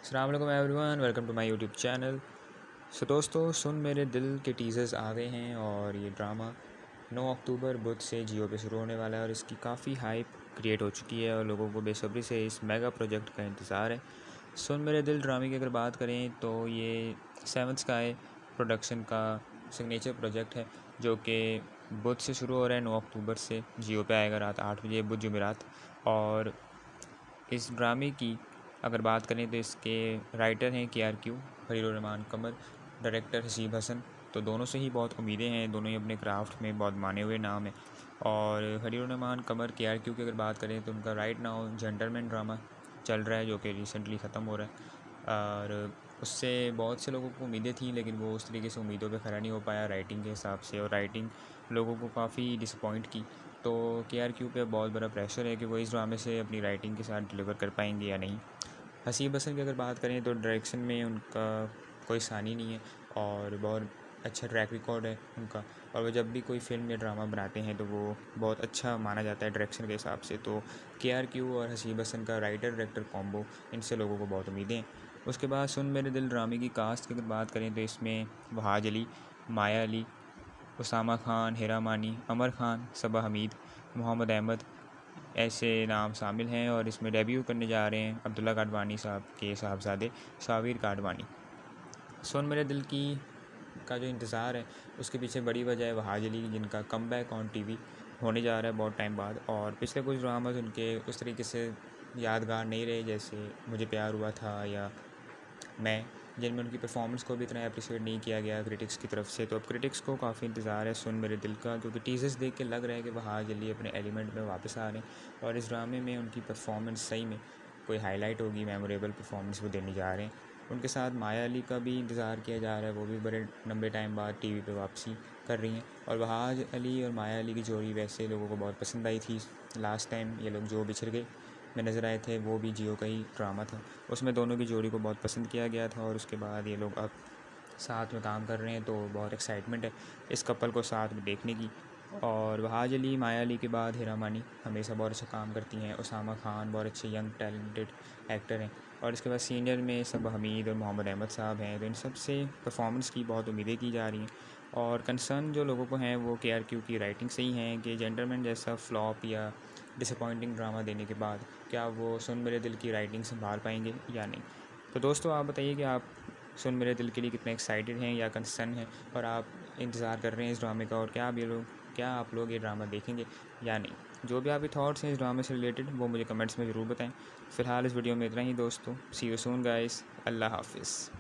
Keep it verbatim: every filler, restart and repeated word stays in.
अस्सलाम वालेकुम everyone, welcome to my YouTube channel. So दोस्तों, सुन मेरे दिल के टीज़र्स आ गए हैं और ये ड्रामा नौ अक्टूबर बुध से जियो पे शुरू होने वाला है और इसकी काफ़ी हाइप क्रिएट हो चुकी है और लोगों को बेसब्री से इस मेगा प्रोजेक्ट का इंतज़ार है। सुन मेरे दिल ड्रामे की अगर बात करें तो ये सेवन स्काई प्रोडक्शन का सिग्नेचर प्रोजेक्ट है जो कि बुध से शुरू हो रहा है। नौ अक्टूबर से जियो पे आएगा रात आठ बजे बुध जुमेरात। और इस ड्रामे की अगर बात करें तो इसके राइटर हैं K R Q, Khalilur Rahman Qamar, director Haseeb Hasan. तो दोनों से ही बहुत उम्मीदें हैं, दोनों ही अपने क्राफ्ट में बहुत माने हुए नाम हैं। और खलीलुर रहमान कमर के आर क्यू की अगर बात करें तो उनका राइट नाउ जेंटलमैन ड्रामा चल रहा है जो कि रिसेंटली ख़त्म हो रहा है। और उससे बहुत से लोगों को उम्मीदें थी लेकिन वो उस तरीके से उम्मीदों पे खरा नहीं हो पाया राइटिंग के हिसाब से, और राइटिंग लोगों को काफ़ी डिसअपॉइंट की। तो के आर क्यू पे बहुत बड़ा प्रेशर है कि वो इस ड्रामे से अपनी राइटिंग के साथ डिलीवर कर पाएंगे या नहीं। हसीब हसन की अगर बात करें तो डायरेक्शन में उनका कोई सानी नहीं है और बहुत अच्छा ट्रैक रिकॉर्ड है उनका। और वो जब भी कोई फ़िल्म या ड्रामा बनाते हैं तो वो बहुत अच्छा माना जाता है डायरेक्शन के हिसाब से। तो के आर क्यू और हसीब हसन का राइटर डायरेक्टर कॉम्बो, इनसे लोगों को बहुत उम्मीदें हैं। उसके बाद सुन मेरे दिल ड्रामे की कास्ट की अगर बात करें तो इसमें वहाज अली, माया अली, उसामा खान, हेरा मानी, अमर खान, सबा हमीद, मोहम्मद अहमद ऐसे नाम शामिल हैं। और इसमें डेब्यू करने जा रहे हैं अब्दुल्ला काडवानी साहब के साहबजादे शावीर काडवानी। सुन मेरे दिल की का जो इंतज़ार है उसके पीछे बड़ी वजह है वहाज अली, जिनका come back on T V होने जा रहा है बहुत टाइम बाद। और पिछले कुछ ड्रामाज उनके उस तरीके से यादगार नहीं रहे, जैसे मुझे प्यार हुआ था या मैं, जिनमें उनकी परफॉर्मेंस को भी इतना अप्रिशिएट नहीं किया गया क्रिटिक्स की तरफ से। तो अब क्रिटिक्स को काफ़ी इंतज़ार है सुन मेरे दिल का, क्योंकि टीजर्स देख के लग रहा है कि वहाज अली अपने एलिमेंट में वापस आ रहे हैं और इस ड्रामे में उनकी परफॉर्मेंस सही में कोई हाईलाइट होगी, मेमोरेबल परफॉर्मेंस वो देने जा रहे हैं। उनके साथ माया अली का भी इंतज़ार किया जा रहा है, वो भी बड़े लंबे टाइम बाद टीवी पे वापसी कर रही हैं। और वहाज अली और माया अली की जोड़ी वैसे लोगों को बहुत पसंद आई थी। लास्ट टाइम ये लोग जो बिछड़ गए में नज़र आए थे वो भी जियो का ही ड्रामा था, उसमें दोनों की जोड़ी को बहुत पसंद किया गया था। और उसके बाद ये लोग अब साथ में काम कर रहे हैं तो बहुत एक्साइटमेंट है इस कपल को साथ में देखने की। और वहाज अली, माया अली के बाद हेरा मानी हमेशा बहुत अच्छा काम करती हैं। उसामा खान बहुत अच्छे यंग टैलेंटेड एक्टर हैं। और इसके बाद सीनियर में सबा हमीद और मोहम्मद अहमद साहब हैं। तो इन सब से परफॉर्मेंस की बहुत उम्मीदें की जा रही हैं। और कंसर्न जो लोगों को हैं वो के आर क्यू की राइटिंग से ही हैं कि जेंटलमैन जैसा फ्लॉप या डिसअपॉइंटिंग ड्रामा देने के बाद क्या वो सुन मेरे दिल की राइटिंग संभाल पाएंगे या नहीं। तो दोस्तों, आप बताइए कि आप सुन मेरे दिल के लिए कितने एक्साइटेड हैं या कंसर्न हैं, और आप इंतज़ार कर रहे हैं इस ड्रामे का, और क्या आप ये लोग क्या आप लोग ये ड्रामा देखेंगे या नहीं। जो भी आपके थॉट्स हैं इस ड्रामे से रिलेटेड वो मुझे कमेंट्स में ज़रूर बताएं। फ़िलहाल इस वीडियो में इतना ही दोस्तों। सी यू सून गाइस, अल्लाह हाफिज़।